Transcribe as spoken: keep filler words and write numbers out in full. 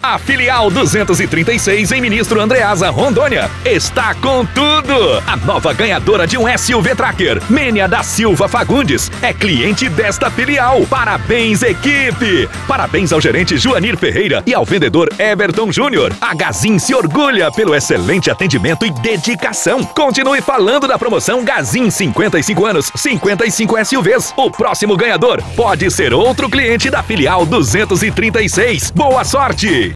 A filial duzentos e trinta e seis em Ministro Andreasa, Rondônia, está com tudo! A nova ganhadora de um S U V Tracker, Mênia da Silva Fagundes, é cliente desta filial. Parabéns, equipe! Parabéns ao gerente Joanir Ferreira e ao vendedor Everton Júnior. A Gazin se orgulha pelo excelente atendimento e dedicação. Continue falando da promoção Gazin cinquenta e cinco anos, cinquenta e cinco S U Vs. O próximo ganhador pode ser outro cliente da filial duzentos e trinta e seis. Boa sorte!